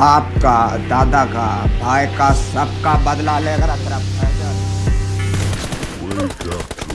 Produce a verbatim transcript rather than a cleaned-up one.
बाप का, दादा का, भाई का, सबका बदला लेकर तरफ